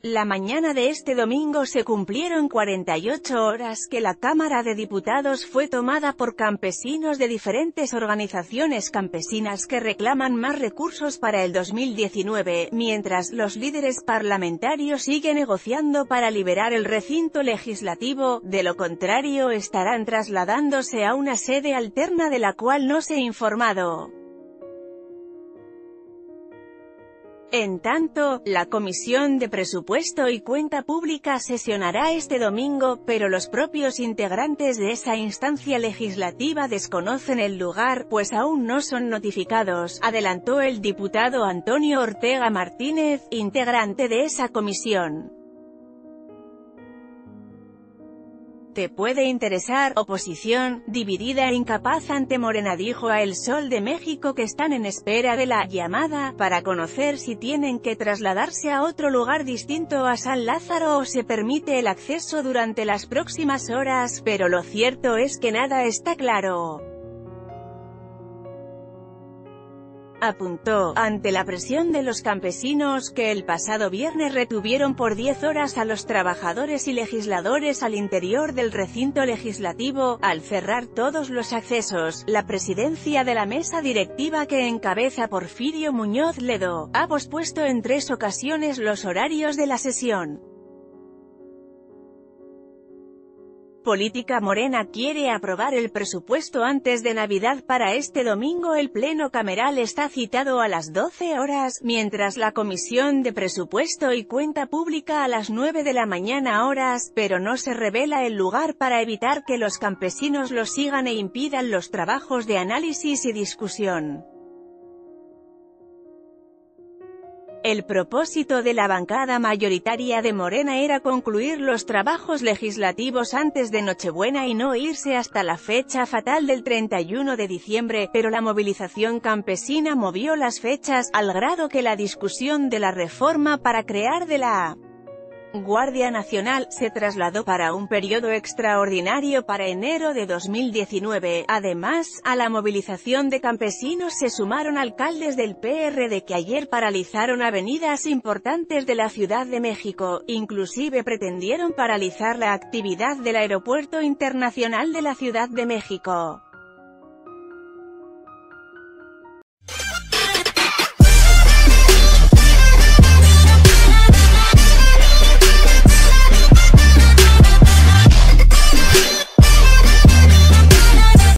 La mañana de este domingo se cumplieron 48 horas que la Cámara de Diputados fue tomada por campesinos de diferentes organizaciones campesinas que reclaman más recursos para el 2019, mientras los líderes parlamentarios siguen negociando para liberar el recinto legislativo. De lo contrario estarán trasladándose a una sede alterna de la cual no se ha informado. En tanto, la Comisión de Presupuesto y Cuenta Pública sesionará este domingo, pero los propios integrantes de esa instancia legislativa desconocen el lugar, pues aún no son notificados, adelantó el diputado Antonio Ortega Martínez, integrante de esa comisión. Te puede interesar. Oposición, dividida e incapaz ante Morena, dijo a El Sol de México que están en espera de la llamada para conocer si tienen que trasladarse a otro lugar distinto a San Lázaro o se permite el acceso durante las próximas horas, pero lo cierto es que nada está claro. Apuntó, ante la presión de los campesinos que el pasado viernes retuvieron por 10 horas a los trabajadores y legisladores al interior del recinto legislativo, al cerrar todos los accesos, la presidencia de la mesa directiva que encabeza Porfirio Muñoz Ledo, ha pospuesto en 3 ocasiones los horarios de la sesión. Política. Morena quiere aprobar el presupuesto antes de Navidad. Para este domingo el pleno cameral está citado a las 12 horas, mientras la Comisión de Presupuesto y Cuenta Pública a las 9 de la mañana horas, pero no se revela el lugar para evitar que los campesinos lo sigan e impidan los trabajos de análisis y discusión. El propósito de la bancada mayoritaria de Morena era concluir los trabajos legislativos antes de Nochebuena y no irse hasta la fecha fatal del 31 de diciembre, pero la movilización campesina movió las fechas, al grado que la discusión de la reforma para crear de la Guardia Nacional se trasladó para un periodo extraordinario para enero de 2019. Además, a la movilización de campesinos se sumaron alcaldes del PRD que ayer paralizaron avenidas importantes de la Ciudad de México, inclusive pretendieron paralizar la actividad del Aeropuerto Internacional de la Ciudad de México.